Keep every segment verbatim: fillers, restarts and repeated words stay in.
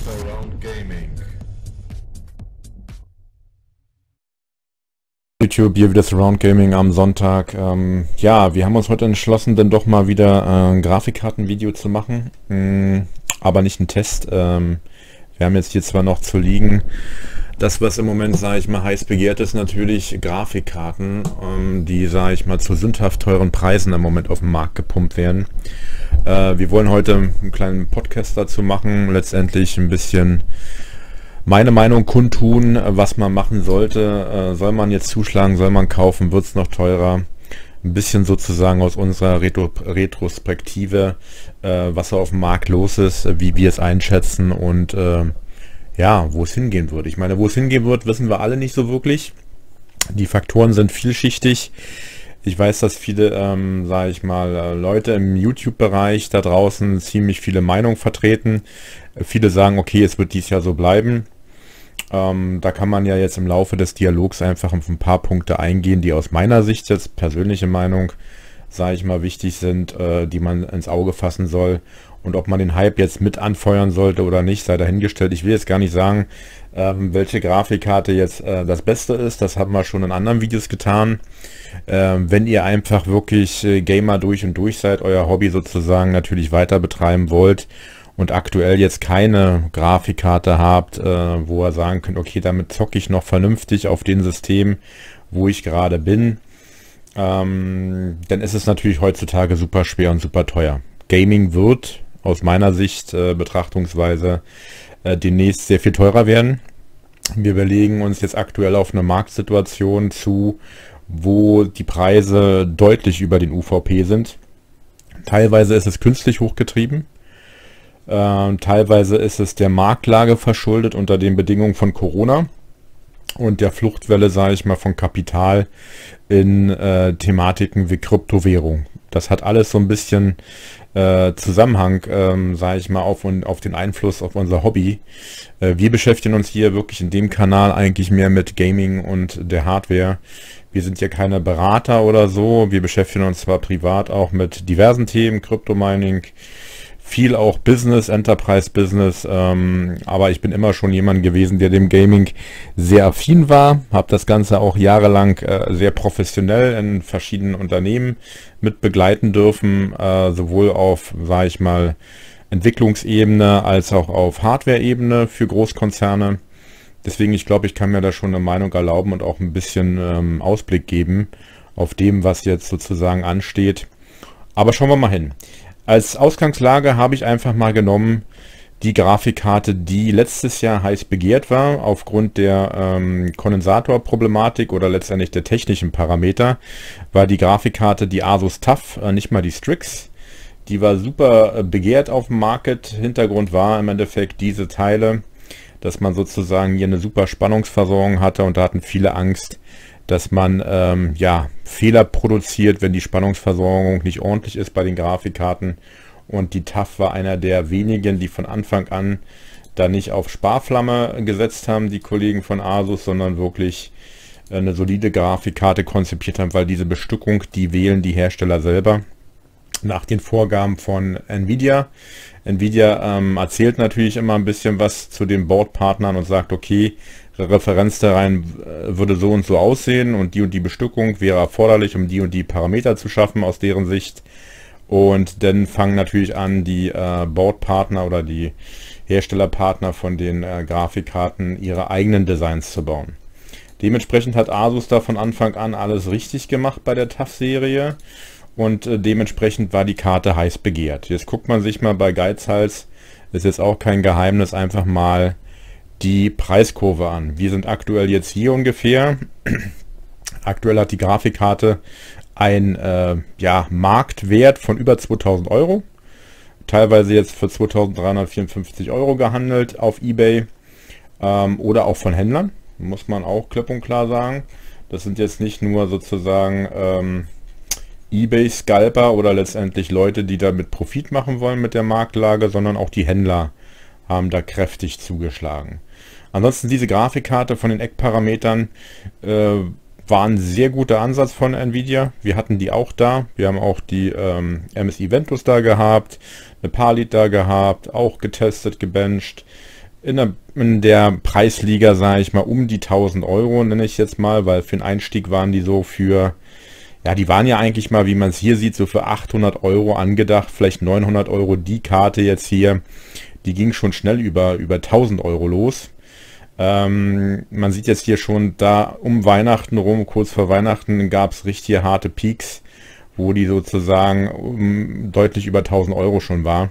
Around Gaming. YouTube, hier wieder Surround Gaming am Sonntag. Ähm, ja, wir haben uns heute entschlossen, dann doch mal wieder äh, ein Grafikkartenvideo zu machen, mm, aber nicht ein Test. Ähm, wir haben jetzt hier zwar noch zu liegen, das was im Moment, sage ich mal, heiß begehrt ist, natürlich Grafikkarten, ähm, die, sage ich mal, zu sündhaft teuren Preisen im Moment auf den Markt gepumpt werden. Äh, wir wollen heute einen kleinen Podcast dazu machen, letztendlich ein bisschen meine Meinung kundtun, was man machen sollte. Äh, soll man jetzt zuschlagen, soll man kaufen, wird es noch teurer? Ein bisschen sozusagen aus unserer Retro Retrospektive, äh, was auf dem Markt los ist, wie wir es einschätzen und äh, ja, wo es hingehen wird. Ich meine, wo es hingehen wird, wissen wir alle nicht so wirklich. Die Faktoren sind vielschichtig. Ich weiß, dass viele, ähm, sage ich mal, Leute im YouTube-Bereich da draußen ziemlich viele Meinungen vertreten. Viele sagen, okay, es wird dieses Jahr so bleiben. Ähm, da kann man ja jetzt im Laufe des Dialogs einfach auf ein paar Punkte eingehen, die aus meiner Sicht jetzt, persönliche Meinung, sage ich mal, wichtig sind, äh, die man ins Auge fassen soll. Und ob man den Hype jetzt mit anfeuern sollte oder nicht, sei dahingestellt. Ich will jetzt gar nicht sagen, ähm, welche Grafikkarte jetzt äh, das Beste ist. Das haben wir schon in anderen Videos getan. Ähm, wenn ihr einfach wirklich äh, Gamer durch und durch seid, euer Hobby sozusagen natürlich weiter betreiben wollt und aktuell jetzt keine Grafikkarte habt, äh, wo ihr sagen könnt, okay, damit zocke ich noch vernünftig auf dem System, wo ich gerade bin, ähm, dann ist es natürlich heutzutage super schwer und super teuer. Gaming wird aus meiner Sicht, äh, Betrachtungsweise, äh, demnächst sehr viel teurer werden. Wir überlegen uns jetzt aktuell auf eine Marktsituation zu, wo die Preise deutlich über den U V P sind. Teilweise ist es künstlich hochgetrieben. Äh, teilweise ist es der Marktlage verschuldet unter den Bedingungen von Corona und der Fluchtwelle, sage ich mal, von Kapital in äh, Thematiken wie Kryptowährung. Das hat alles so ein bisschen äh, Zusammenhang, ähm, sage ich mal, auf, und auf den Einfluss auf unser Hobby. Äh, wir beschäftigen uns hier wirklich in dem Kanal eigentlich mehr mit Gaming und der Hardware. Wir sind ja keine Berater oder so. Wir beschäftigen uns zwar privat auch mit diversen Themen, Kryptomining, viel auch Business, Enterprise Business, ähm, aber ich bin immer schon jemand gewesen, der dem Gaming sehr affin war, habe das Ganze auch jahrelang äh, sehr professionell in verschiedenen Unternehmen mit begleiten dürfen, äh, sowohl auf, sage ich mal, Entwicklungsebene als auch auf Hardware-Ebene für Großkonzerne. Deswegen, ich glaube, ich kann mir da schon eine Meinung erlauben und auch ein bisschen ähm, Ausblick geben auf dem, was jetzt sozusagen ansteht. Aber schauen wir mal hin. Als Ausgangslage habe ich einfach mal genommen die Grafikkarte, die letztes Jahr heiß begehrt war, aufgrund der ähm, Kondensatorproblematik oder letztendlich der technischen Parameter, war die Grafikkarte die Asus TUF, äh, nicht mal die Strix. Die war super äh, begehrt auf dem Market. Hintergrund war im Endeffekt diese Teile, dass man sozusagen hier eine super Spannungsversorgung hatte und da hatten viele Angst, dass man ähm, ja, Fehler produziert, wenn die Spannungsversorgung nicht ordentlich ist bei den Grafikkarten. Und die TUF war einer der wenigen, die von Anfang an da nicht auf Sparflamme gesetzt haben, die Kollegen von Asus, sondern wirklich eine solide Grafikkarte konzipiert haben, weil diese Bestückung, die wählen die Hersteller selber nach den Vorgaben von Nvidia. Nvidia ähm, erzählt natürlich immer ein bisschen was zu den Boardpartnern und sagt, okay, Referenz da rein würde so und so aussehen und die und die Bestückung wäre erforderlich, um die und die Parameter zu schaffen aus deren Sicht. Und dann fangen natürlich an, die äh, Boardpartner oder die Herstellerpartner von den äh, Grafikkarten ihre eigenen Designs zu bauen. Dementsprechend hat Asus da von Anfang an alles richtig gemacht bei der TUF-Serie und äh, dementsprechend war die Karte heiß begehrt. Jetzt guckt man sich mal bei Geizhals, ist jetzt auch kein Geheimnis, einfach mal die Preiskurve an. Wir sind aktuell jetzt hier ungefähr. Aktuell hat die Grafikkarte ein äh, ja, Marktwert von über zweitausend Euro. Teilweise jetzt für zweitausenddreihundertvierundfünfzig Euro gehandelt auf eBay ähm, oder auch von Händlern. Muss man auch klipp und klar sagen. Das sind jetzt nicht nur sozusagen ähm, eBay-Scalper oder letztendlich Leute, die damit Profit machen wollen mit der Marktlage, sondern auch die Händler haben da kräftig zugeschlagen. Ansonsten diese Grafikkarte von den Eckparametern äh, war ein sehr guter Ansatz von Nvidia. Wir hatten die auch da. Wir haben auch die ähm, M S I Ventus da gehabt, eine Palit da gehabt, auch getestet, gebencht. in der, in der Preisliga, sage ich mal, um die tausend Euro, nenne ich jetzt mal, weil für den Einstieg waren die so für, ja, die waren ja eigentlich mal, wie man es hier sieht, so für achthundert Euro angedacht, vielleicht neunhundert Euro. Die Karte jetzt hier, die ging schon schnell über, über tausend Euro los. Ähm, man sieht jetzt hier schon, da um Weihnachten rum, kurz vor Weihnachten, gab es richtig harte Peaks, wo die sozusagen um, deutlich über tausend Euro schon war.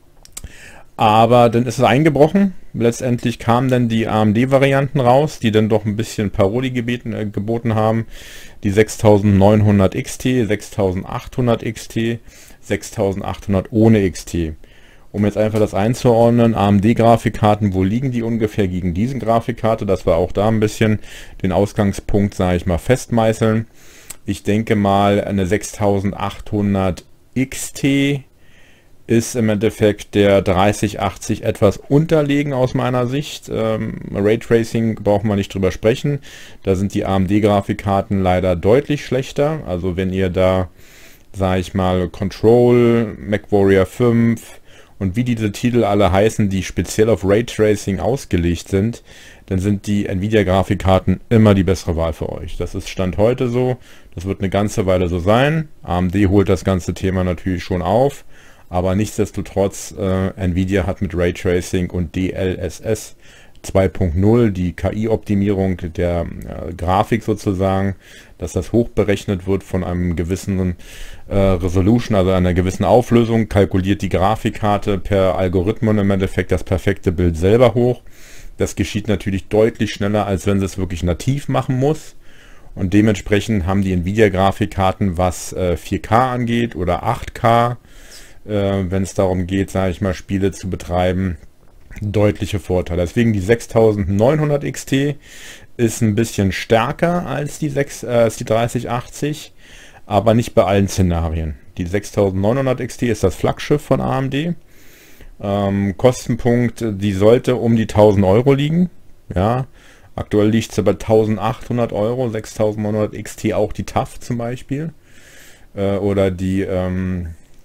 Aber dann ist es eingebrochen. Letztendlich kamen dann die A M D-Varianten raus, die dann doch ein bisschen Parodie gebeten, äh, geboten haben. Die sechstausendneunhundert X T, sechstausendachthundert X T, sechstausendachthundert ohne X T. Um jetzt einfach das einzuordnen, A M D-Grafikkarten, wo liegen die ungefähr gegen diesen Grafikkarte? Das war auch da ein bisschen den Ausgangspunkt, sage ich mal, festmeißeln. Ich denke mal, eine sechstausendachthundert X T ist im Endeffekt der dreißig achtzig etwas unterlegen aus meiner Sicht. Ähm, Raytracing braucht man nicht drüber sprechen. Da sind die A M D-Grafikkarten leider deutlich schlechter. Also wenn ihr da, sage ich mal, Control, MechWarrior fünf und wie diese Titel alle heißen, die speziell auf Raytracing ausgelegt sind, dann sind die Nvidia-Grafikkarten immer die bessere Wahl für euch. Das ist Stand heute so. Das wird eine ganze Weile so sein. A M D holt das ganze Thema natürlich schon auf. Aber nichtsdestotrotz, äh, Nvidia hat mit Raytracing und D L S S zwei Punkt null, die K I-Optimierung der äh, Grafik sozusagen, dass das hochberechnet wird von einem gewissen äh, Resolution, also einer gewissen Auflösung, kalkuliert die Grafikkarte per Algorithmen im Endeffekt das perfekte Bild selber hoch. Das geschieht natürlich deutlich schneller, als wenn sie es wirklich nativ machen muss. Und dementsprechend haben die Nvidia-Grafikkarten, was äh, vier K angeht oder acht K, äh, wenn es darum geht, sage ich mal, Spiele zu betreiben, deutliche Vorteile. Deswegen die sechstausendneunhundert X T ist ein bisschen stärker als die, sechs, äh, als die dreißig achtzig, aber nicht bei allen Szenarien. Die sechstausendneunhundert X T ist das Flaggschiff von A M D. Ähm, Kostenpunkt, die sollte um die tausend Euro liegen. Ja, aktuell liegt sie bei eintausendachthundert Euro, sechstausendneunhundert X T, auch die T A F zum Beispiel. Äh, oder die ähm,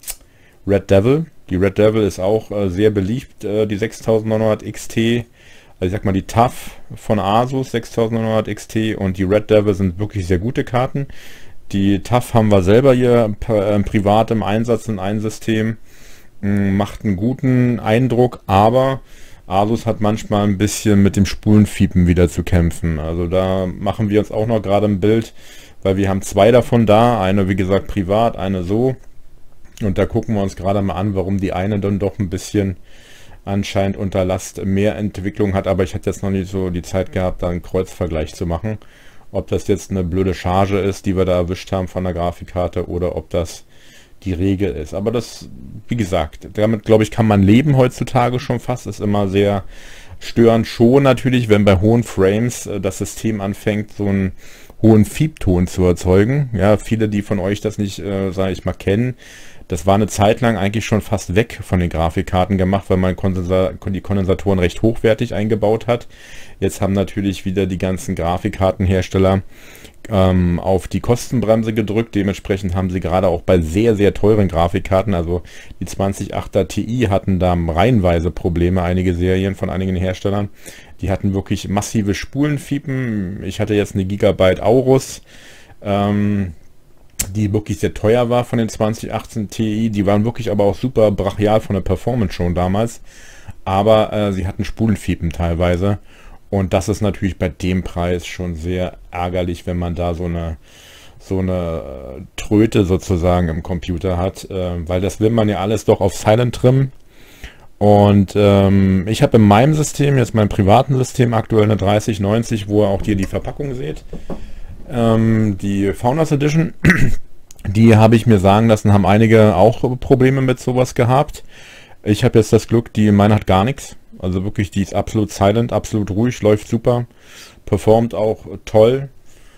Red Devil. Die Red Devil ist auch äh, sehr beliebt, äh, die sechstausendneunhundert X T. Also ich sag mal, die T A F von Asus sechstausendneunhundert X T und die Red Devil sind wirklich sehr gute Karten. Die T A F haben wir selber hier äh, privat im Einsatz in einem System. M, macht einen guten Eindruck, aber Asus hat manchmal ein bisschen mit dem Spulenfiepen wieder zu kämpfen. Also da machen wir uns auch noch gerade ein Bild, weil wir haben zwei davon da. Eine, wie gesagt, privat, eine so. Und da gucken wir uns gerade mal an, warum die eine dann doch ein bisschen anscheinend unter Last mehr Entwicklung hat. Aber ich hatte jetzt noch nicht so die Zeit gehabt, da einen Kreuzvergleich zu machen. Ob das jetzt eine blöde Charge ist, die wir da erwischt haben von der Grafikkarte, oder ob das die Regel ist. Aber das, wie gesagt, damit glaube ich, kann man leben heutzutage schon fast. Ist immer sehr störend schon natürlich, wenn bei hohen Frames äh, das System anfängt, so einen hohen Fiebton zu erzeugen. Ja, viele, die von euch das nicht, äh, sage ich mal, kennen, das war eine Zeit lang eigentlich schon fast weg von den Grafikkarten gemacht, weil man Kondensa die Kondensatoren recht hochwertig eingebaut hat. Jetzt haben natürlich wieder die ganzen Grafikkartenhersteller ähm, auf die Kostenbremse gedrückt. Dementsprechend haben sie gerade auch bei sehr, sehr teuren Grafikkarten, also die zwanzig achter Ti hatten da reihenweise Probleme, einige Serien von einigen Herstellern. Die hatten wirklich massive Spulenfiepen. Ich hatte jetzt eine Gigabyte Aorus, ähm, die wirklich sehr teuer war von den zwanzig achtzehn Ti. Die waren wirklich aber auch super brachial von der Performance schon damals. Aber äh, sie hatten Spulenfiepen teilweise. Und das ist natürlich bei dem Preis schon sehr ärgerlich, wenn man da so eine so eine äh, Tröte sozusagen im Computer hat. Äh, weil das will man ja alles doch auf Silent trimmen. Und ähm, ich habe in meinem System, jetzt meinem privaten System, aktuell eine dreißig neunzig, wo ihr auch hier die Verpackung seht. Ähm, die Founders Edition, die habe ich mir sagen lassen, haben einige auch Probleme mit sowas gehabt. Ich habe jetzt das Glück, die meine hat gar nichts. Also wirklich, die ist absolut silent, absolut ruhig, läuft super, performt auch toll.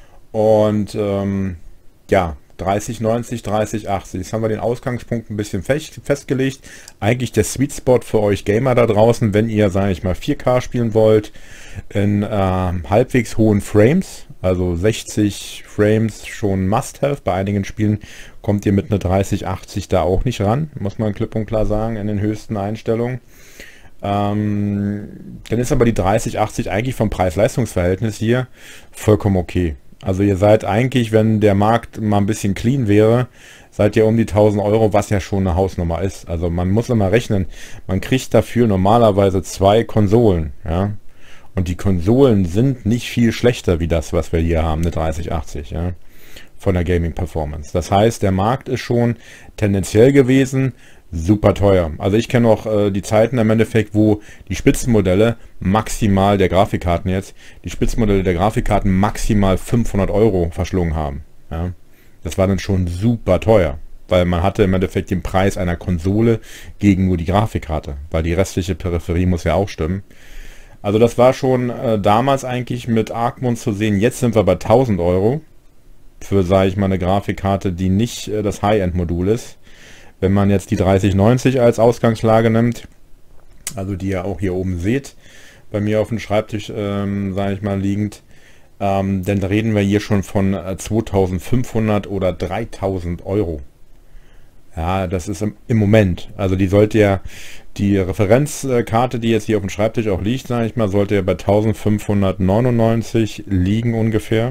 Und ähm, ja, dreißig neunzig, dreißig achtzig. Jetzt haben wir den Ausgangspunkt ein bisschen fest, festgelegt. Eigentlich der Sweet Spot für euch Gamer da draußen, wenn ihr, sage ich mal, vier K spielen wollt, in äh, halbwegs hohen Frames. Also sechzig Frames schon Must-Have. Bei einigen Spielen kommt ihr mit einer dreißig achtzig da auch nicht ran, muss man klipp und klar sagen, in den höchsten Einstellungen. Ähm, dann ist aber die dreißig achtzig eigentlich vom Preis-Leistungs-Verhältnis hier vollkommen okay. Also ihr seid eigentlich, wenn der Markt mal ein bisschen clean wäre, seid ihr um die tausend Euro, was ja schon eine Hausnummer ist. Also man muss immer rechnen, man kriegt dafür normalerweise zwei Konsolen, ja. Und die Konsolen sind nicht viel schlechter wie das, was wir hier haben, eine dreißig achtzig, ja, von der Gaming Performance. Das heißt, der Markt ist schon tendenziell gewesen super teuer. Also ich kenne auch äh, die Zeiten im Endeffekt, wo die Spitzenmodelle maximal der Grafikkarten jetzt, die Spitzenmodelle der Grafikkarten maximal fünfhundert Euro verschlungen haben. Ja. Das war dann schon super teuer, weil man hatte im Endeffekt den Preis einer Konsole gegen nur die Grafikkarte, weil die restliche Peripherie muss ja auch stimmen. Also das war schon äh, damals eigentlich mit Arcmon zu sehen. Jetzt sind wir bei tausend Euro für, sage ich mal, eine Grafikkarte, die nicht äh, das High-End-Modul ist. Wenn man jetzt die dreißig neunzig als Ausgangslage nimmt, also die ihr auch hier oben seht, bei mir auf dem Schreibtisch, ähm, sage ich mal, liegend, ähm, dann reden wir hier schon von äh, zweitausendfünfhundert oder dreitausend Euro. Ja, das ist im, im Moment. Also die sollte ja, die Referenzkarte, die jetzt hier auf dem Schreibtisch auch liegt, sage ich mal, sollte ja bei eintausendfünfhundertneunundneunzig liegen ungefähr.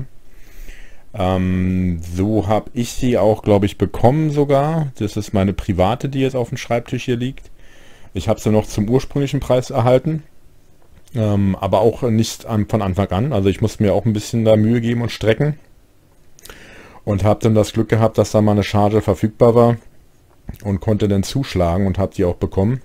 Ähm, so habe ich sie auch, glaube ich, bekommen sogar. Das ist meine private, die jetzt auf dem Schreibtisch hier liegt. Ich habe sie noch zum ursprünglichen Preis erhalten. Ähm, aber auch nicht an, von Anfang an. Also ich musste mir auch ein bisschen da Mühe geben und strecken. Und habe dann das Glück gehabt, dass da mal eine Charge verfügbar war. Und konnte dann zuschlagen und habe die auch bekommen.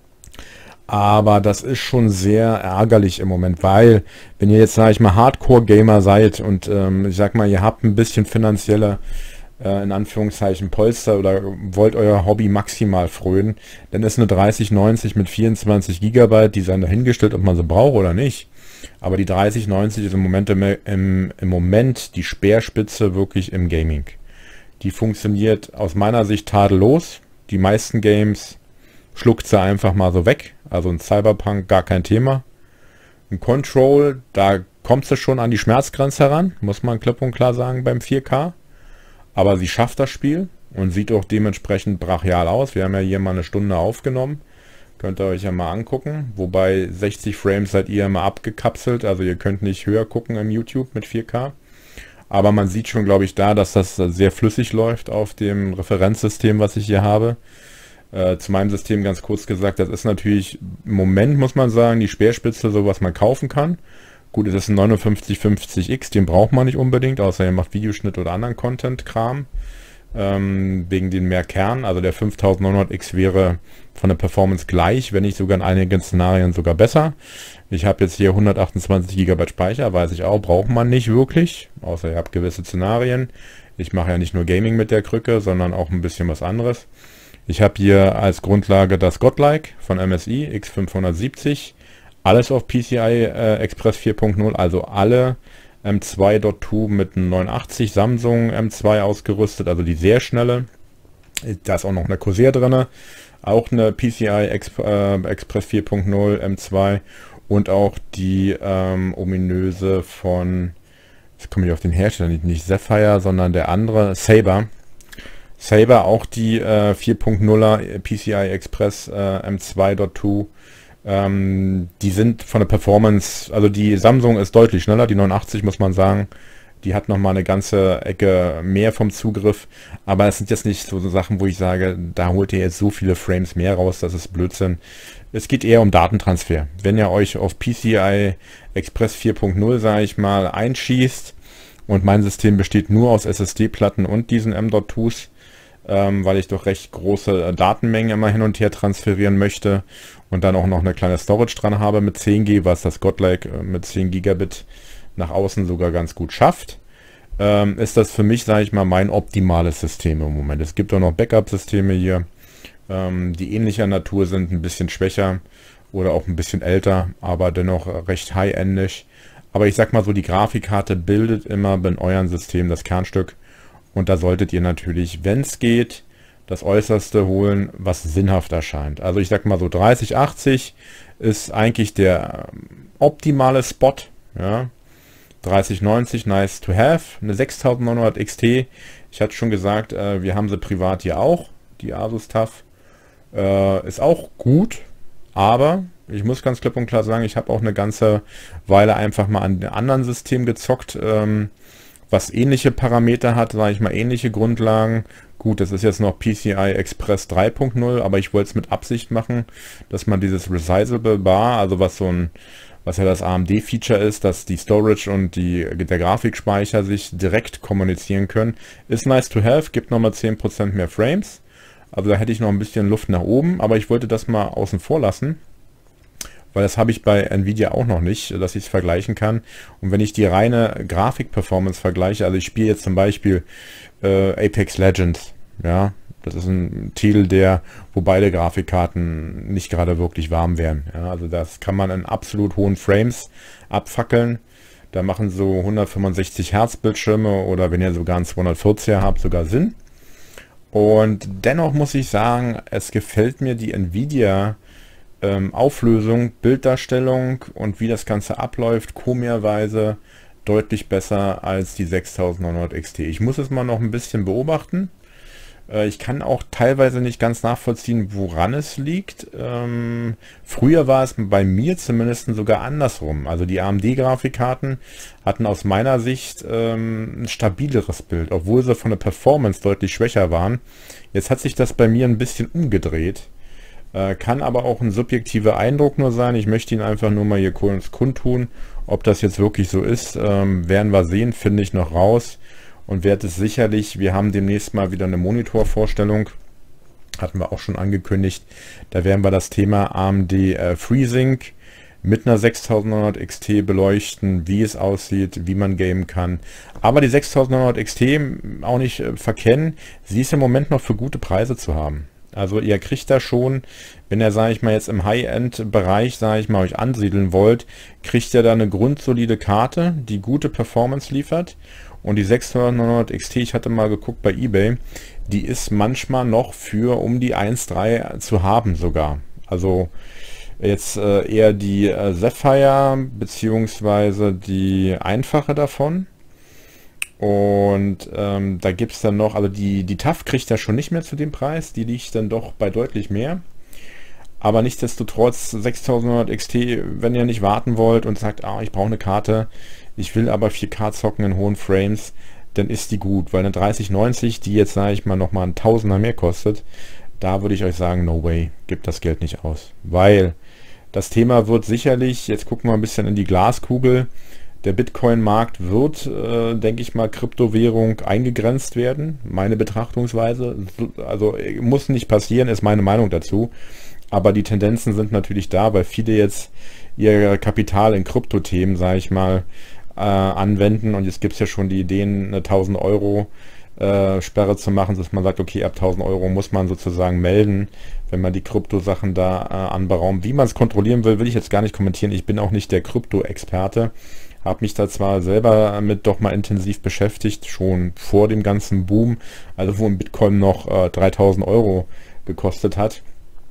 Aber das ist schon sehr ärgerlich im Moment, weil wenn ihr jetzt, sage ich mal, Hardcore-Gamer seid und ähm, ich sag mal, ihr habt ein bisschen finanzielle, äh, in Anführungszeichen, Polster oder wollt euer Hobby maximal frönen, dann ist eine dreißig neunzig mit vierundzwanzig Gigabyte, die seien dahingestellt, ob man sie braucht oder nicht. Aber die dreißig neunzig ist im Moment, im, im, im Moment die Speerspitze wirklich im Gaming. Die funktioniert aus meiner Sicht tadellos. Die meisten Games schluckt sie einfach mal so weg. Also ein Cyberpunk gar kein Thema. Ein Control, da kommt sie schon an die Schmerzgrenze heran, muss man klipp und klar sagen beim vier K. Aber sie schafft das Spiel und sieht auch dementsprechend brachial aus. Wir haben ja hier mal eine Stunde aufgenommen. Könnt ihr euch ja mal angucken. Wobei sechzig Frames seid ihr immer abgekapselt. Also ihr könnt nicht höher gucken im YouTube mit vier K. Aber man sieht schon, glaube ich, da, dass das sehr flüssig läuft auf dem Referenzsystem, was ich hier habe. Äh, zu meinem System ganz kurz gesagt, das ist natürlich im Moment, muss man sagen, die Speerspitze, so was man kaufen kann. Gut, es ist ein neunundfünfzig fünfzig X, den braucht man nicht unbedingt, außer ihr macht Videoschnitt oder anderen Content-Kram. Ähm, wegen den mehr Kern, also der fünftausendneunhundert X wäre von der Performance gleich, wenn nicht sogar in einigen Szenarien sogar besser. Ich habe jetzt hier hundertachtundzwanzig Gigabyte Speicher, weiß ich auch, braucht man nicht wirklich, außer ihr habt gewisse Szenarien. Ich mache ja nicht nur Gaming mit der Krücke, sondern auch ein bisschen was anderes. Ich habe hier als Grundlage das Godlike von M S I X fünfhundertsiebzig, alles auf P C I äh, Express vier Punkt null, also alle M zwei Punkt zwei mit einem neunundachtzig Samsung M zwei ausgerüstet, also die sehr schnelle. Da ist auch noch eine Corsair drin, auch eine P C I Exp äh, Express vier Punkt null M zwei und auch die ähm, ominöse von, jetzt komme ich auf den Hersteller, nicht, nicht Sapphire, sondern der andere, Saber. Saber auch die äh, vier Punkt nuller P C I Express äh, M zwei Punkt zwei. Ähm, die sind von der Performance, also die Samsung ist deutlich schneller, die neunundachtzig muss man sagen. Die hat nochmal eine ganze Ecke mehr vom Zugriff. Aber es sind jetzt nicht so, so Sachen, wo ich sage, da holt ihr jetzt so viele Frames mehr raus, das ist Blödsinn. Es geht eher um Datentransfer. Wenn ihr euch auf P C I Express vier Punkt null, sage ich mal, einschießt und mein System besteht nur aus S S D-Platten und diesen M Punkt zwei's, ähm, weil ich doch recht große äh, Datenmengen immer hin und her transferieren möchte und dann auch noch eine kleine Storage dran habe mit zehn G, was das Godlike äh, mit zehn Gigabit nach außen sogar ganz gut schafft, ähm, ist das für mich, sage ich mal, mein optimales System im Moment. Es gibt auch noch Backup-Systeme hier, ähm, die ähnlicher Natur sind, ein bisschen schwächer oder auch ein bisschen älter, aber dennoch recht high-endig. Aber ich sag mal so, die Grafikkarte bildet immer bei eurem System das Kernstück. Und da solltet ihr natürlich, wenn es geht, das Äußerste holen, was sinnhaft erscheint. Also ich sag mal so, dreißig achtzig ist eigentlich der optimale Spot. Ja. dreißig neunzig, nice to have. Eine sechstausendneunhundert X T. Ich hatte schon gesagt, äh, wir haben sie privat hier auch. Die Asus TUF äh, ist auch gut, aber Ich muss ganz klipp und klar sagen, ich habe auch eine ganze Weile einfach mal an einem anderen System gezockt, ähm, was ähnliche Parameter hat, sage ich mal, ähnliche Grundlagen. Gut, das ist jetzt noch P C I Express drei Punkt null, aber ich wollte es mit Absicht machen, dass man dieses Resizable Bar, also was so ein, was ja das A M D-Feature ist, dass die Storage und die, der Grafikspeicher sich direkt kommunizieren können, ist nice to have, gibt nochmal zehn Prozent mehr Frames. Also da hätte ich noch ein bisschen Luft nach oben, aber ich wollte das mal außen vor lassen, weil das habe ich bei Nvidia auch noch nicht, dass ich es vergleichen kann. Und wenn ich die reine Grafik-Performance vergleiche, also ich spiele jetzt zum Beispiel äh, Apex Legends, ja, das ist ein Titel, der, wo beide Grafikkarten nicht gerade wirklich warm wären. Ja, also das kann man in absolut hohen Frames abfackeln. Da machen so hundertfünfundsechzig Hertz Bildschirme oder wenn ihr sogar einen zweihundertvierziger habt, sogar Sinn. Und dennoch muss ich sagen, es gefällt mir die Nvidia ähm, Auflösung, Bilddarstellung und wie das Ganze abläuft, komischerweise deutlich besser als die sechstausendneunhundert X T. Ich muss es mal noch ein bisschen beobachten. Äh, ich kann auch teilweise nicht ganz nachvollziehen, woran es liegt. Ähm, früher war es bei mir zumindest sogar andersrum. Also die A M D-Grafikkarten hatten aus meiner Sicht ähm, ein stabileres Bild, obwohl sie von der Performance deutlich schwächer waren. Jetzt hat sich das bei mir ein bisschen umgedreht. Äh, kann aber auch ein subjektiver Eindruck nur sein. Ich möchte ihn einfach nur mal hier kurz kundtun. Ob das jetzt wirklich so ist, ähm, werden wir sehen, finde ich noch raus. Und werde es sicherlich, wir haben demnächst mal wieder eine Monitorvorstellung, hatten wir auch schon angekündigt. Da werden wir das Thema A M D äh, FreeSync mit einer sechstausendneunhundert X T beleuchten, wie es aussieht, wie man gamen kann. Aber die sechstausendneunhundert X T auch nicht äh, verkennen, sie ist im Moment noch für gute Preise zu haben. Also ihr kriegt da schon, wenn ihr, sage ich mal, jetzt im High-End-Bereich, sage ich mal, euch ansiedeln wollt, kriegt ihr da eine grundsolide Karte, die gute Performance liefert. Und die sechstausendneunhundert X T, ich hatte mal geguckt bei eBay, die ist manchmal noch für um die eins Komma drei zu haben sogar. Also jetzt äh, eher die äh, Sapphire beziehungsweise die einfache davon. Und ähm, da gibt es dann noch, also die, die T A F kriegt ja schon nicht mehr zu dem Preis, die liegt dann doch bei deutlich mehr. Aber nichtsdestotrotz sechstausendneunhundert X T, wenn ihr nicht warten wollt und sagt, ah, ich brauche eine Karte, ich will aber vier K zocken in hohen Frames, dann ist die gut. Weil eine dreißig neunzig, die jetzt, sage ich mal, nochmal ein Tausender mehr kostet, da würde ich euch sagen, no way, gebt das Geld nicht aus. Weil das Thema wird sicherlich, jetzt gucken wir ein bisschen in die Glaskugel, der Bitcoin-Markt wird, äh, denke ich mal, Kryptowährung eingegrenzt werden. Meine Betrachtungsweise, also muss nicht passieren, ist meine Meinung dazu. Aber die Tendenzen sind natürlich da, weil viele jetzt ihr Kapital in Kryptothemen, sage ich mal, äh, anwenden. Und jetzt gibt es ja schon die Ideen, eine tausend Euro äh, Sperre zu machen, dass man sagt, okay, ab tausend Euro muss man sozusagen melden, wenn man die Kryptosachen da äh, anberaumt. Wie man es kontrollieren will, will ich jetzt gar nicht kommentieren. Ich bin auch nicht der Krypto-Experte. Habe mich da zwar selber mit doch mal intensiv beschäftigt, schon vor dem ganzen Boom, also wo ein Bitcoin noch äh, dreitausend Euro gekostet hat.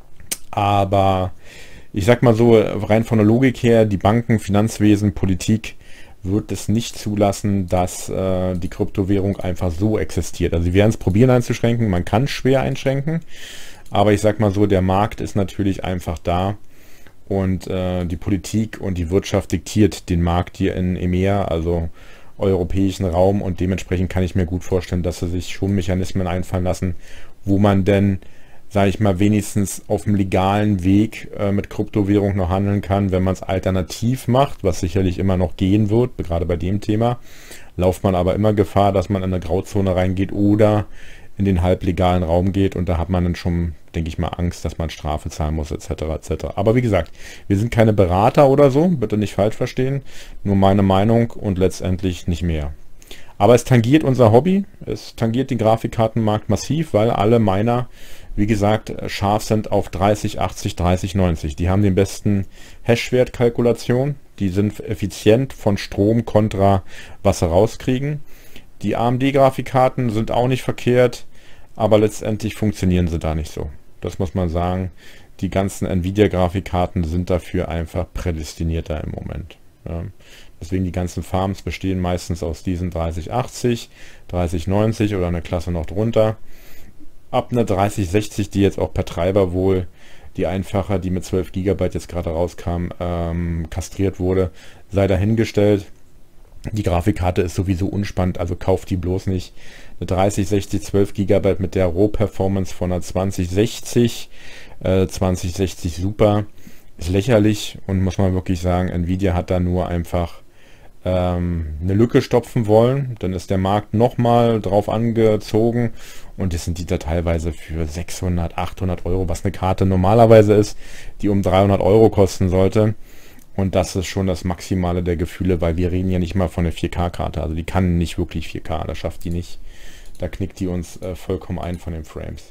Aber ich sag mal so, rein von der Logik her, die Banken, Finanzwesen, Politik wird es nicht zulassen, dass äh, die Kryptowährung einfach so existiert. Also sie werden es probieren einzuschränken, man kann schwer einschränken, aber ich sag mal so, der Markt ist natürlich einfach da. Und äh, die Politik und die Wirtschaft diktiert den Markt hier in E M E A, also europäischen Raum. Und dementsprechend kann ich mir gut vorstellen, dass sie sich schon Mechanismen einfallen lassen, wo man denn, sage ich mal, wenigstens auf dem legalen Weg äh, mit Kryptowährung noch handeln kann. Wenn man es alternativ macht, was sicherlich immer noch gehen wird, gerade bei dem Thema, lauft man aber immer Gefahr, dass man in eine Grauzone reingeht oder in den halblegalen Raum geht, und da hat man dann schon, denke ich mal, Angst, dass man Strafe zahlen muss, et cetera et cetera. Aber wie gesagt, wir sind keine Berater oder so, bitte nicht falsch verstehen, nur meine Meinung und letztendlich nicht mehr. Aber es tangiert unser Hobby, es tangiert den Grafikkartenmarkt massiv, weil alle Miner, wie gesagt, scharf sind auf dreißig achtzig, dreißig neunzig. Die haben den besten Hashwertkalkulation, die sind effizient von Strom kontra was sie rauskriegen. Die A M D-Grafikkarten sind auch nicht verkehrt, aber letztendlich funktionieren sie da nicht so. Das muss man sagen. Die ganzen Nvidia-Grafikkarten sind dafür einfach prädestinierter im Moment. Ja. Deswegen die ganzen Farms bestehen meistens aus diesen dreißig achtzig, dreißig neunzig oder eine Klasse noch drunter. Ab einer dreißig sechzig, die jetzt auch per Treiber wohl die einfache, die mit zwölf Gigabyte jetzt gerade rauskam, ähm, kastriert wurde, sei dahingestellt. Die Grafikkarte ist sowieso unspannend, also kauft die bloß nicht. Eine dreißig sechzig zwölf Gigabyte mit der Roh-Performance von einer zwanzig sechzig, äh, zwanzig sechzig Super ist lächerlich und muss man wirklich sagen, Nvidia hat da nur einfach ähm, eine Lücke stopfen wollen. Dann ist der Markt nochmal drauf angezogen und das sind die da teilweise für sechshundert, achthundert Euro, was eine Karte normalerweise ist, die um dreihundert Euro kosten sollte. Und das ist schon das Maximale der Gefühle, weil wir reden ja nicht mal von einer vier K-Karte. Also die kann nicht wirklich vier K, das schafft die nicht. Da knickt die uns äh, vollkommen ein von den Frames.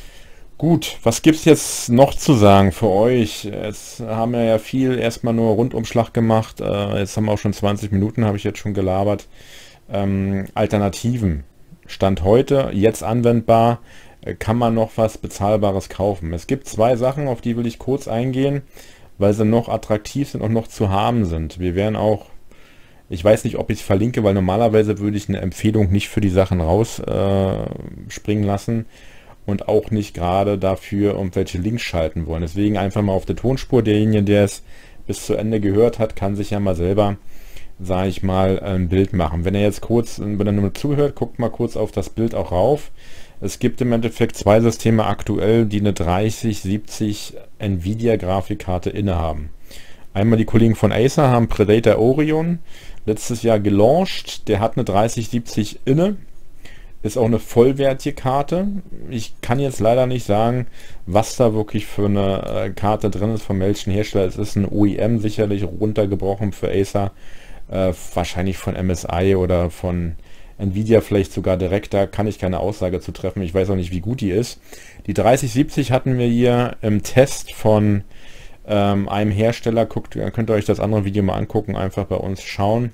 Gut, was gibt es jetzt noch zu sagen für euch? Jetzt haben wir ja viel erstmal nur Rundumschlag gemacht. Äh, jetzt haben wir auch schon zwanzig Minuten, habe ich jetzt schon gelabert. Ähm, Alternativen. Stand heute, jetzt anwendbar, äh, kann man noch was Bezahlbares kaufen. Es gibt zwei Sachen, auf die will ich kurz eingehen, weil sie noch attraktiv sind und noch zu haben sind. Wir werden auch, ich weiß nicht, ob ich es verlinke, weil normalerweise würde ich eine Empfehlung nicht für die Sachen rausspringen äh, lassen und auch nicht gerade dafür irgendwelche Links schalten wollen. Deswegen einfach mal auf der Tonspur. Derjenige, der es bis zu Ende gehört hat, kann sich ja mal selber, sage ich mal, ein Bild machen. Wenn er jetzt kurz, wenn er nur zuhört, guckt mal kurz auf das Bild auch rauf. Es gibt im Endeffekt zwei Systeme aktuell, die eine dreißig siebzig Nvidia Grafikkarte innehaben. Einmal die Kollegen von Acer haben Predator Orion letztes Jahr gelauncht. Der hat eine dreißig siebzig inne. Ist auch eine vollwertige Karte. Ich kann jetzt leider nicht sagen, was da wirklich für eine Karte drin ist, von welchem Hersteller. Es ist ein O E M sicherlich runtergebrochen für Acer. Äh, wahrscheinlich von M S I oder von Nvidia vielleicht sogar direkt, da kann ich keine Aussage zu treffen. Ich weiß auch nicht, wie gut die ist. Die dreißig siebzig hatten wir hier im Test von ähm, einem Hersteller. Guckt, könnt ihr euch das andere Video mal angucken, einfach bei uns schauen.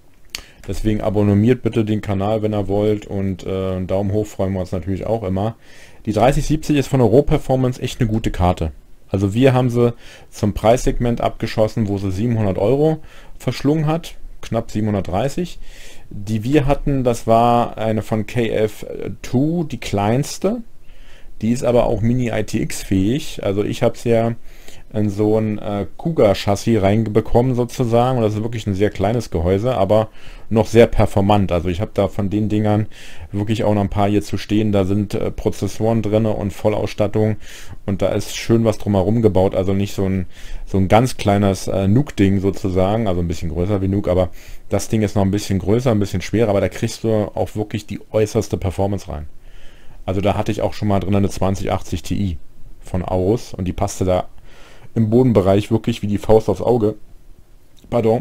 Deswegen abonniert bitte den Kanal, wenn ihr wollt, und äh, einen Daumen hoch freuen wir uns natürlich auch immer. Die dreißig siebzig ist von der Roh-Performance echt eine gute Karte. Also wir haben sie zum Preissegment abgeschossen, wo sie siebenhundert Euro verschlungen hat, knapp siebenhundertdreißig. Die wir hatten, das war eine von K F zwei, die kleinste. Die ist aber auch Mini-I T X fähig. Also ich habe es ja in so ein äh, Cougar-Chassis reinbekommen sozusagen. Und das ist wirklich ein sehr kleines Gehäuse, aber noch sehr performant. Also ich habe da von den Dingern wirklich auch noch ein paar hier zu stehen. Da sind äh, Prozessoren drin und Vollausstattung. Und da ist schön was drumherum gebaut. Also nicht so ein, so ein ganz kleines äh, Nuke-Ding sozusagen. Also ein bisschen größer wie Nuke, aber das Ding ist noch ein bisschen größer, ein bisschen schwerer. Aber da kriegst du auch wirklich die äußerste Performance rein. Also da hatte ich auch schon mal drin eine zwanzig achtzig Ti von Aorus. Und die passte da im Bodenbereich wirklich wie die Faust aufs Auge. Pardon.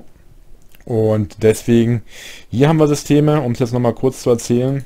Und deswegen, hier haben wir Systeme, um es jetzt nochmal kurz zu erzählen.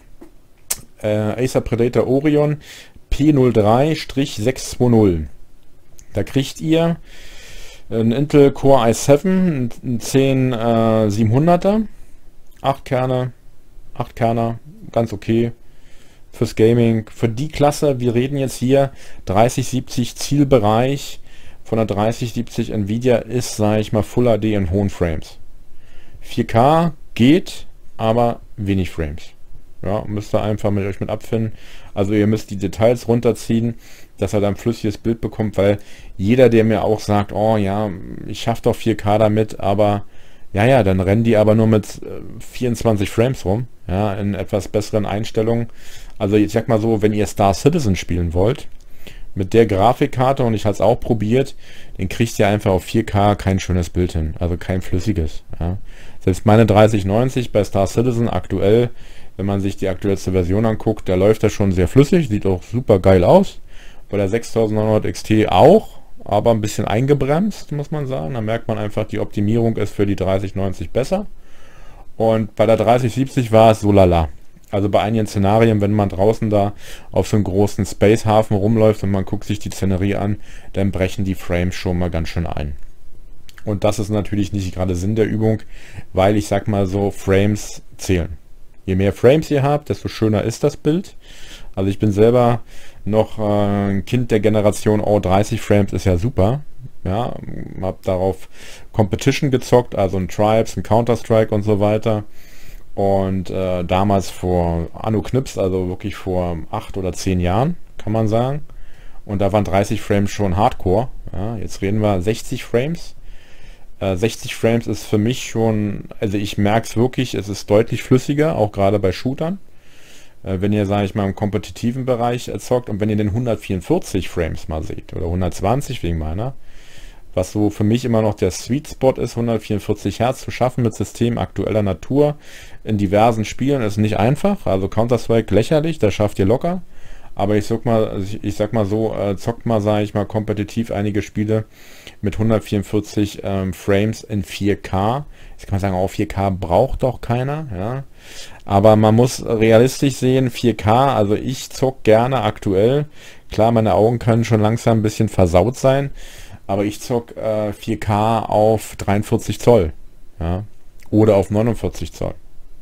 Äh, Acer Predator Orion P null drei sechs zwei null. Da kriegt ihr einen Intel Core i sieben, einen zehn äh, siebenhunderter, acht Kerne, acht Kerner, ganz okay. Fürs Gaming, für die Klasse, wir reden jetzt hier dreißig siebzig Zielbereich von der dreißig siebzig Nvidia ist, sage ich mal, Full H D in hohen Frames. vier K geht, aber wenig Frames. Ja, müsst ihr einfach mit euch mit abfinden. Also ihr müsst die Details runterziehen, dass er dann ein flüssiges Bild bekommt, weil jeder, der mir auch sagt, oh ja, ich schaffe doch vier K damit, aber ja, ja, dann rennen die aber nur mit äh, vierundzwanzig Frames rum, ja, in etwas besseren Einstellungen. Also ich sag mal so, wenn ihr Star Citizen spielen wollt, mit der Grafikkarte, und ich habe es auch probiert, den kriegt ihr einfach auf vier K kein schönes Bild hin, also kein flüssiges. Ja. Selbst meine dreißig neunzig bei Star Citizen aktuell, wenn man sich die aktuellste Version anguckt, da läuft das schon sehr flüssig, sieht auch super geil aus. Bei der sechstausendneunhundert X T auch, aber ein bisschen eingebremst, muss man sagen. Da merkt man einfach, die Optimierung ist für die dreißig neunzig besser. Und bei der dreißig siebzig war es so lala. Also bei einigen Szenarien, wenn man draußen da auf so einem großen Space-Hafen rumläuft und man guckt sich die Szenerie an, dann brechen die Frames schon mal ganz schön ein. Und das ist natürlich nicht gerade Sinn der Übung, weil ich sag mal so, Frames zählen. Je mehr Frames ihr habt, desto schöner ist das Bild. Also ich bin selber noch äh, ein Kind der Generation, oh, dreißig Frames ist ja super. Ja, habe darauf Competition gezockt, also ein Tribes, ein Counter-Strike und so weiter. Und äh, damals vor Anno Knips, also wirklich vor acht oder zehn Jahren, kann man sagen. Und da waren dreißig Frames schon Hardcore. Ja, jetzt reden wir sechzig Frames. Äh, sechzig Frames ist für mich schon, also ich merke es wirklich, es ist deutlich flüssiger, auch gerade bei Shootern. Äh, wenn ihr, sage ich mal, im kompetitiven Bereich erzeugt und wenn ihr den hundertvierundvierzig Frames mal seht oder hundertzwanzig wegen meiner, was so für mich immer noch der Sweet Spot ist, hundertvierundvierzig Hertz zu schaffen mit System aktueller Natur in diversen Spielen, ist nicht einfach. Also Counter-Strike lächerlich, das schafft ihr locker. Aber ich sag mal, ich, ich sag mal so, äh, zockt mal, sage ich mal, kompetitiv einige Spiele mit hundertvierundvierzig ähm, Frames in vier K. Jetzt kann man sagen, auch vier K braucht doch keiner, ja. Aber man muss realistisch sehen, vier K, also ich zock gerne aktuell. Klar, meine Augen können schon langsam ein bisschen versaut sein, aber ich zock äh, vier K auf dreiundvierzig Zoll, ja, oder auf neunundvierzig Zoll.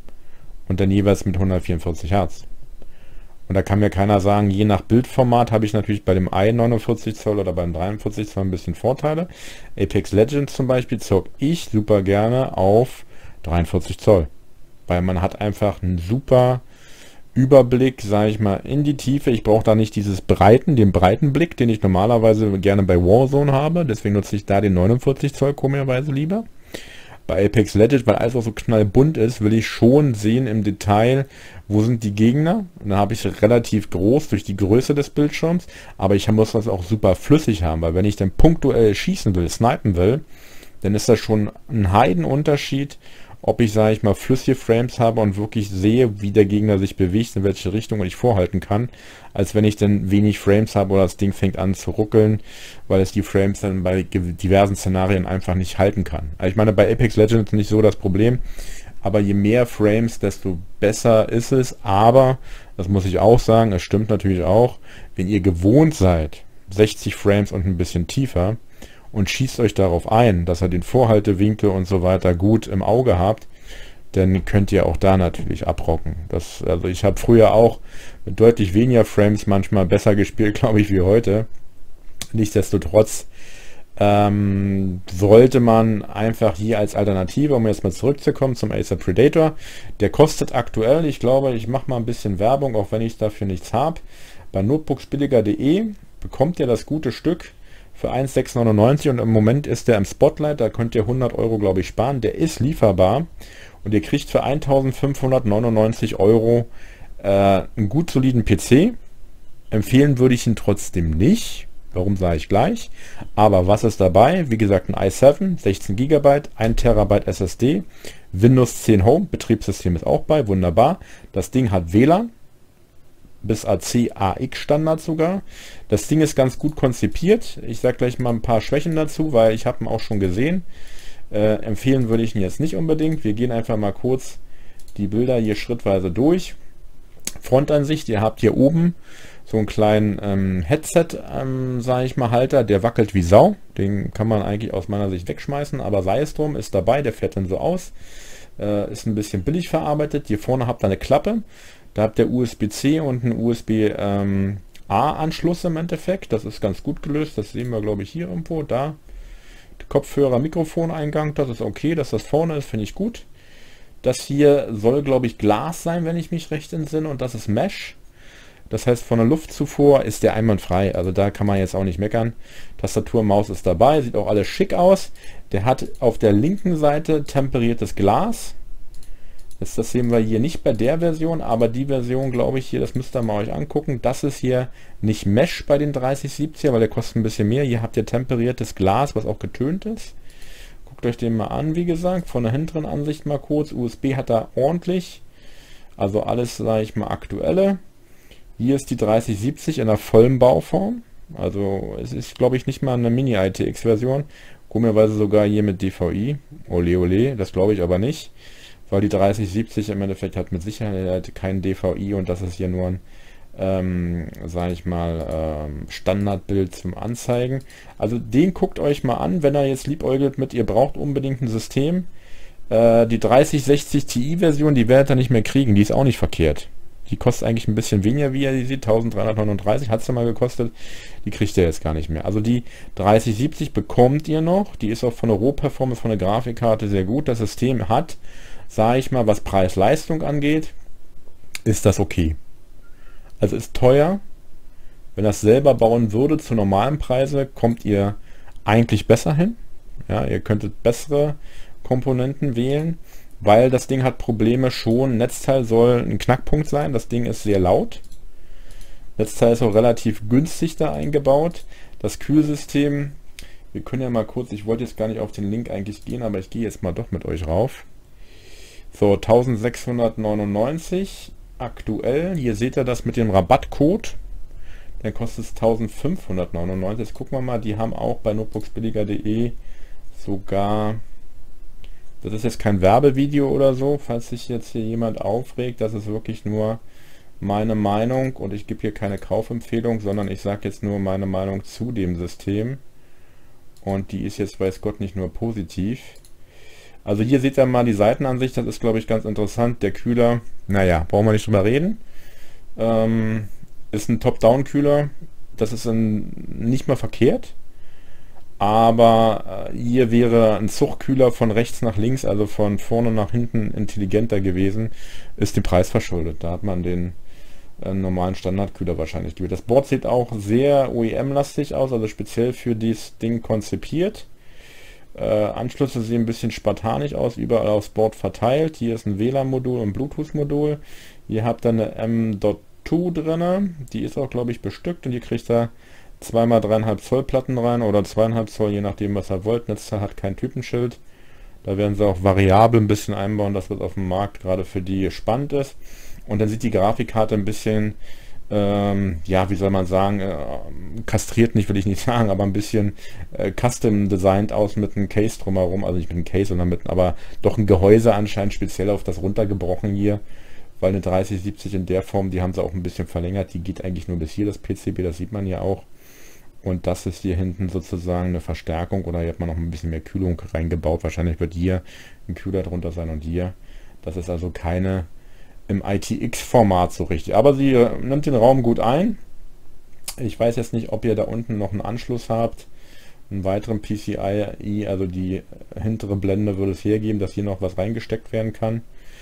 Und dann jeweils mit hundertvierundvierzig Hertz. Und da kann mir keiner sagen, je nach Bildformat habe ich natürlich bei dem einen neunundvierzig Zoll oder beim dreiundvierzig Zoll ein bisschen Vorteile. Apex Legends zum Beispiel zock ich super gerne auf dreiundvierzig Zoll. Weil man hat einfach einen super Überblick, sage ich mal, in die Tiefe. Ich brauche da nicht dieses breiten, den breiten Blick, den ich normalerweise gerne bei Warzone habe. Deswegen nutze ich da den neunundvierzig Zoll komischerweise lieber. Bei Apex Legends, weil alles auch so knallbunt ist, will ich schon sehen im Detail, wo sind die Gegner. Und dann habe ich es relativ groß durch die Größe des Bildschirms, aber ich muss das auch super flüssig haben, weil wenn ich dann punktuell schießen will, snipen will, dann ist das schon ein Heidenunterschied, ob ich, sage ich mal, flüssige Frames habe und wirklich sehe, wie der Gegner sich bewegt, in welche Richtung ich vorhalten kann, als wenn ich dann wenig Frames habe oder das Ding fängt an zu ruckeln, weil es die Frames dann bei diversen Szenarien einfach nicht halten kann. Also ich meine, bei Apex Legends nicht so das Problem, aber je mehr Frames, desto besser ist es, aber, das muss ich auch sagen, es stimmt natürlich auch, wenn ihr gewohnt seid, sechzig Frames und ein bisschen tiefer, und schießt euch darauf ein, dass ihr den Vorhaltewinkel und so weiter gut im Auge habt, dann könnt ihr auch da natürlich abrocken. Das, also ich habe früher auch mit deutlich weniger Frames manchmal besser gespielt, glaube ich, wie heute. Nichtsdestotrotz ähm, sollte man einfach hier als Alternative, um jetzt mal zurückzukommen zum Acer Predator, der kostet aktuell, ich glaube, ich mache mal ein bisschen Werbung, auch wenn ich dafür nichts habe, bei notebooksbilliger punkt de bekommt ihr das gute Stück für eins Komma sechs neunundneunzig und im Moment ist der im Spotlight, da könnt ihr hundert Euro, glaube ich, sparen. Der ist lieferbar und ihr kriegt für eintausendfünfhundertneunundneunzig Euro äh, einen gut soliden P C. Empfehlen würde ich ihn trotzdem nicht. Warum, sage ich gleich. Aber was ist dabei? Wie gesagt, ein i sieben, sechzehn Gigabyte, ein Terabyte S S D, Windows zehn Home, Betriebssystem ist auch bei, wunderbar. Das Ding hat W L A N. Bis A C A X Standard sogar. Das Ding ist ganz gut konzipiert. Ich sage gleich mal ein paar Schwächen dazu, weil ich habe ihn auch schon gesehen. Äh, empfehlen würde ich ihn jetzt nicht unbedingt. Wir gehen einfach mal kurz die Bilder hier schrittweise durch. Frontansicht, ihr habt hier oben so einen kleinen ähm, Headset, ähm, sage ich mal, Halter, der wackelt wie Sau. Den kann man eigentlich aus meiner Sicht wegschmeißen, aber sei es drum, ist dabei, der fährt dann so aus. Äh, ist ein bisschen billig verarbeitet. Hier vorne habt ihr eine Klappe. Da habt ihr U S B C und einen U S B A-Anschluss im Endeffekt. Das ist ganz gut gelöst. Das sehen wir, glaube ich, hier irgendwo. Da. Kopfhörer, Mikrofoneingang. Das ist okay, dass das vorne ist, finde ich gut. Das hier soll, glaube ich, Glas sein, wenn ich mich recht entsinne. Und das ist Mesh. Das heißt, von der Luftzufuhr ist der einwandfrei. Also da kann man jetzt auch nicht meckern. Tastatur, Maus ist dabei. Sieht auch alles schick aus. Der hat auf der linken Seite temperiertes Glas. Das, das sehen wir hier nicht bei der Version, aber die Version, glaube ich, hier, das müsst ihr mal euch angucken. Das ist hier nicht Mesh bei den dreißig siebziger, weil der kostet ein bisschen mehr. Hier habt ihr temperiertes Glas, was auch getönt ist. Guckt euch den mal an, wie gesagt. Von der hinteren Ansicht mal kurz. U S B hat er ordentlich. Also alles, sage ich mal, aktuelle. Hier ist die dreißig siebzig in der vollen Bauform. Also es ist, glaube ich, nicht mal eine Mini-I T X-Version. Komischerweise sogar hier mit D V I. Ole ole, das glaube ich aber nicht. Weil die dreißig siebzig im Endeffekt hat mit Sicherheit kein D V I und das ist hier nur ein, ähm, sage ich mal, ähm, Standardbild zum Anzeigen. Also den guckt euch mal an, wenn er jetzt liebäugelt mit, ihr braucht unbedingt ein System. Äh, die dreißig sechzig Ti Version, die werdet ihr nicht mehr kriegen, die ist auch nicht verkehrt. Die kostet eigentlich ein bisschen weniger, wie ihr die seht, eintausenddreihundertneununddreißig hat es ja mal gekostet. Die kriegt ihr jetzt gar nicht mehr. Also die dreißig siebzig bekommt ihr noch. Die ist auch von der Rohperformance, von der Grafikkarte sehr gut. Das System hat, sage ich mal, was Preis-Leistung angeht, ist das okay. Also ist teuer, Wenn ihr das selber bauen würde zu normalen Preise, kommt ihr eigentlich besser hin. Ja, ihr könntet bessere Komponenten wählen, weil das Ding hat Probleme schon. Netzteil soll ein Knackpunkt sein. Das Ding ist sehr laut. Netzteil ist auch relativ günstig da eingebaut. Das Kühlsystem, wir können ja mal kurz, ich wollte jetzt gar nicht auf den Link eigentlich gehen, aber ich gehe jetzt mal doch mit euch rauf. So, eintausendsechshundertneunundneunzig aktuell. Hier seht ihr das mit dem Rabattcode. Dann kostet es eintausendfünfhundertneunundneunzig. Jetzt gucken wir mal, die haben auch bei notebooksbilliger punkt de sogar, das ist jetzt kein Werbevideo oder so, falls sich jetzt hier jemand aufregt, das ist wirklich nur meine Meinung und ich gebe hier keine Kaufempfehlung, sondern ich sage jetzt nur meine Meinung zu dem System und die ist jetzt, weiß Gott, nicht nur positiv. Also hier seht ihr mal die Seitenansicht, das ist glaube ich ganz interessant. Der Kühler, naja, brauchen wir nicht drüber reden. Ähm, ist ein Top-Down-Kühler, das ist ein, nicht mal verkehrt. Aber äh, hier wäre ein Zuchtkühler von rechts nach links, also von vorne nach hinten intelligenter gewesen, ist dem Preis verschuldet. Da hat man den äh, normalen Standardkühler wahrscheinlich gewählt. Das Board sieht auch sehr O E M-lastig aus, also speziell für dieses Ding konzipiert. Äh, Anschlüsse sehen ein bisschen spartanisch aus, überall aufs Board verteilt. Hier ist ein W L A N-Modul und Bluetooth-Modul. Hier habt ihr eine M Dot zwei drin, die ist auch glaube ich bestückt und hier kriegt ihr zwei mal drei Komma fünf Zoll Platten rein oder zwei Komma fünf Zoll, je nachdem was ihr wollt. Netzteil hat kein Typenschild. Da werden sie auch variabel ein bisschen einbauen, dass das auf dem Markt gerade für die spannend ist. Und dann sieht die Grafikkarte ein bisschen, ähm, ja, wie soll man sagen, äh, kastriert nicht, will ich nicht sagen, aber ein bisschen äh, custom designed aus mit einem Case drumherum. Also nicht mit einem Case, sondern mit, aber doch ein Gehäuse anscheinend speziell auf das runtergebrochen hier. Weil eine dreißig siebzig in der Form, die haben sie auch ein bisschen verlängert. Die geht eigentlich nur bis hier, das P C B, das sieht man ja auch. Und das ist hier hinten sozusagen eine Verstärkung oder hier hat man noch ein bisschen mehr Kühlung reingebaut. Wahrscheinlich wird hier ein Kühler drunter sein und hier. Das ist also keine im I T X-Format so richtig. Aber sie äh, nimmt den Raum gut ein. Ich weiß jetzt nicht, ob ihr da unten noch einen Anschluss habt. Einen weiteren P C I, also die hintere Blende würde es hergeben, dass hier noch was reingesteckt werden kann.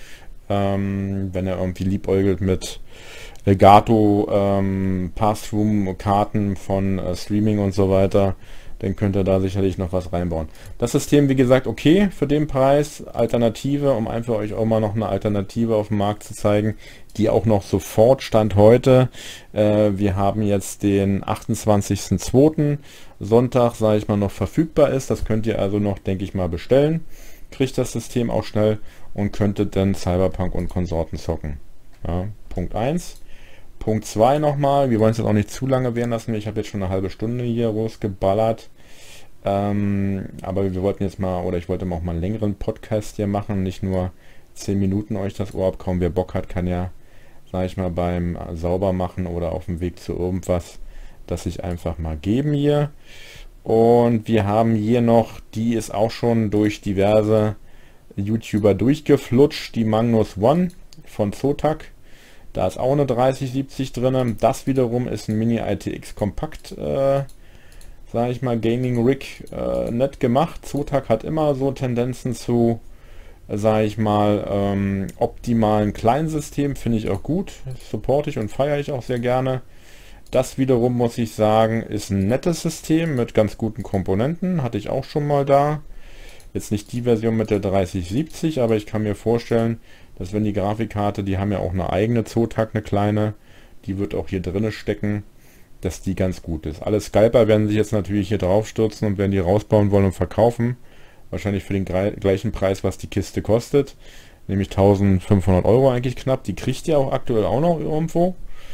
Ähm, wenn er irgendwie liebäugelt mit Legato, ähm, Pass-Through-Karten von äh, Streaming und so weiter, dann könnt ihr da sicherlich noch was reinbauen. Das System, wie gesagt, okay für den Preis. Alternative, um einfach euch auch mal noch eine Alternative auf dem Markt zu zeigen, die auch noch sofort Stand heute. Äh, wir haben jetzt den achtundzwanzigsten zweiten Sonntag, sage ich mal, noch verfügbar ist. Das könnt ihr also noch, denke ich mal, bestellen. Kriegt das System auch schnell und könntet dann Cyberpunk und Konsorten zocken. Ja, Punkt eins. Punkt zwei nochmal, wir wollen es jetzt auch nicht zu lange werden lassen, ich habe jetzt schon eine halbe Stunde hier losgeballert, ähm, aber wir wollten jetzt mal, oder ich wollte auch mal einen längeren Podcast hier machen, nicht nur zehn Minuten euch das Ohr abkauen. Wer Bock hat, kann ja, sage ich mal, beim Saubermachen oder auf dem Weg zu irgendwas, das sich einfach mal geben hier. Und wir haben hier noch, die ist auch schon durch diverse YouTuber durchgeflutscht, die Magnus One von Zotac. Da ist auch eine dreißig siebzig drin. Das wiederum ist ein Mini I T X Kompakt, äh, sage ich mal, Gaming Rig, äh, nett gemacht. Zotac hat immer so Tendenzen zu, äh, sage ich mal, ähm, optimalen Kleinsystemen, finde ich auch gut. Supporte ich und feiere ich auch sehr gerne. Das wiederum, muss ich sagen, ist ein nettes System mit ganz guten Komponenten. Hatte ich auch schon mal da. Jetzt nicht die Version mit der dreißig siebzig, aber ich kann mir vorstellen, dass wenn die Grafikkarte, die haben ja auch eine eigene Zotac, eine kleine, die wird auch hier drinne stecken, dass die ganz gut ist. Alle Scalper werden sich jetzt natürlich hier drauf stürzen und werden die rausbauen wollen und verkaufen. Wahrscheinlich für den gleichen Preis, was die Kiste kostet. Nämlich eintausendfünfhundert Euro eigentlich knapp. Die kriegt ihr auch aktuell auch noch irgendwo.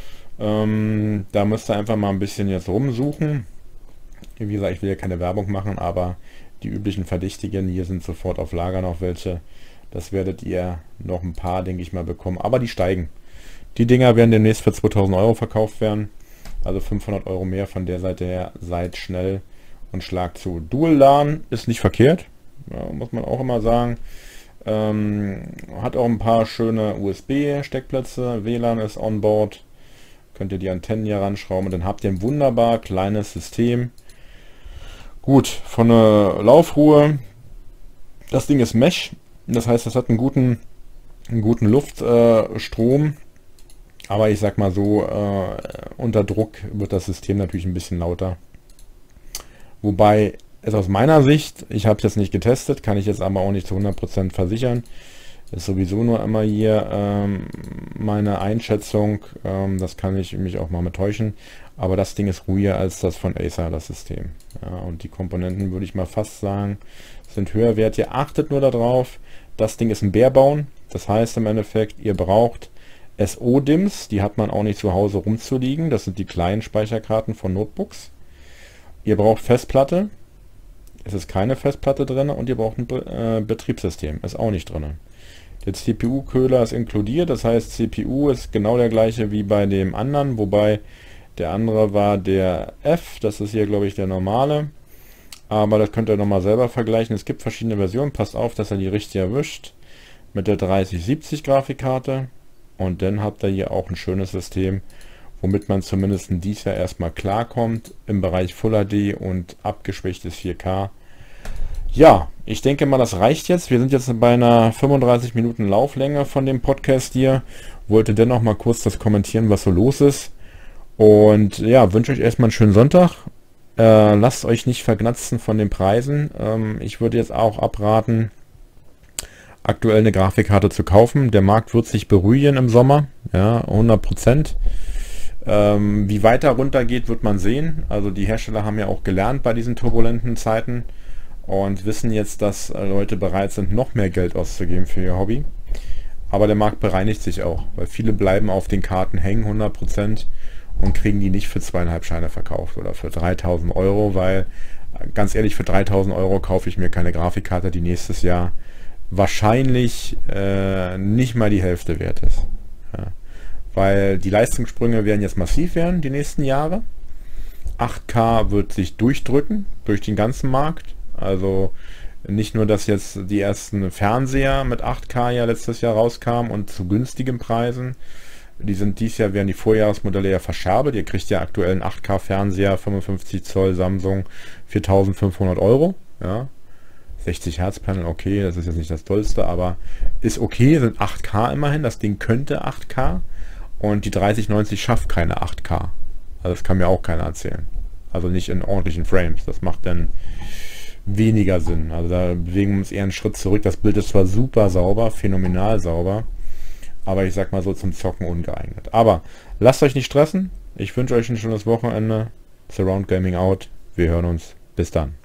Ähm, da müsst ihr einfach mal ein bisschen jetzt rumsuchen. Wie gesagt, ich will ja keine Werbung machen, aber die üblichen Verdächtigen, hier sind sofort auf Lager noch welche. Das werdet ihr noch ein paar, denke ich mal, bekommen. Aber die steigen. Die Dinger werden demnächst für zweitausend Euro verkauft werden. Also fünfhundert Euro mehr von der Seite her. Seid schnell und schlag zu. Dual LAN ist nicht verkehrt. Ja, muss man auch immer sagen. Ähm, hat auch ein paar schöne U S B-Steckplätze. W L A N ist on board. Könnt ihr die Antennen hier ranschrauben. Und dann habt ihr ein wunderbar kleines System. Gut, von der Laufruhe. Das Ding ist Mesh. Das heißt, das hat einen guten, einen guten Luftstrom. Äh, Aber ich sag mal so, äh, unter Druck wird das System natürlich ein bisschen lauter. Wobei es aus meiner Sicht, ich habe es jetzt nicht getestet, kann ich jetzt aber auch nicht zu hundert Prozent versichern, ist sowieso nur immer hier ähm, meine Einschätzung, ähm, das kann ich mich auch mal mit täuschen, aber das Ding ist ruhiger als das von Acer, das System. Ja, und die Komponenten, würde ich mal fast sagen, sind höherwertig. Achtet nur darauf, das Ding ist ein Barebone, das heißt im Endeffekt, ihr braucht S O-DIMMs, die hat man auch nicht zu Hause rumzuliegen, das sind die kleinen Speicherkarten von Notebooks. Ihr braucht Festplatte, es ist keine Festplatte drin, und ihr braucht ein Be äh, Betriebssystem, ist auch nicht drin. Der C P U-Köhler ist inkludiert, das heißt C P U ist genau der gleiche wie bei dem anderen, wobei der andere war der F, das ist hier glaube ich der normale, aber das könnt ihr nochmal selber vergleichen. Es gibt verschiedene Versionen, passt auf, dass ihr die richtig erwischt, mit der dreißig siebzig Grafikkarte, und dann habt ihr hier auch ein schönes System, womit man zumindest in dies Jahr erstmal klarkommt im Bereich Full H D und abgeschwächtes vier K. Ja, ich denke mal, das reicht jetzt. Wir sind jetzt bei einer fünfunddreißig Minuten Lauflänge von dem Podcast hier. Wollte dennoch mal kurz das kommentieren, was so los ist. Und ja, wünsche euch erstmal einen schönen Sonntag. Äh, lasst euch nicht vergnatzen von den Preisen. Ähm, ich würde jetzt auch abraten, aktuell eine Grafikkarte zu kaufen. Der Markt wird sich beruhigen im Sommer, ja, hundert Prozent. Ähm, wie weiter runter geht, wird man sehen. Also die Hersteller haben ja auch gelernt bei diesen turbulenten Zeiten und wissen jetzt, dass äh, Leute bereit sind, noch mehr Geld auszugeben für ihr Hobby. Aber der Markt bereinigt sich auch, weil viele bleiben auf den Karten hängen, hundert Prozent, und kriegen die nicht für zweieinhalb Scheine verkauft oder für dreitausend Euro, weil äh, ganz ehrlich, für dreitausend Euro kaufe ich mir keine Grafikkarte, die nächstes Jahr wahrscheinlich äh, nicht mal die Hälfte wert ist. Ja. Weil die Leistungssprünge werden jetzt massiv werden, die nächsten Jahre. acht K wird sich durchdrücken, durch den ganzen Markt. Also nicht nur, dass jetzt die ersten Fernseher mit acht K ja letztes Jahr rauskamen und zu günstigen Preisen. Die sind dieses Jahr, werden die Vorjahresmodelle ja verscherbelt. Ihr kriegt ja aktuell einen acht K Fernseher, fünfundfünfzig Zoll Samsung, viertausendfünfhundert Euro. Ja. sechzig Hertz Panel, okay, das ist jetzt nicht das Tollste, aber ist okay, sind acht K immerhin. Das Ding könnte acht K. Und die dreißig neunzig schafft keine acht K. Also das kann mir auch keiner erzählen. Also nicht in ordentlichen Frames. Das macht dann weniger Sinn. Also da bewegen wir uns eher einen Schritt zurück. Das Bild ist zwar super sauber, phänomenal sauber, aber ich sag mal so, zum Zocken ungeeignet. Aber lasst euch nicht stressen. Ich wünsche euch ein schönes Wochenende. Surround Gaming out. Wir hören uns. Bis dann.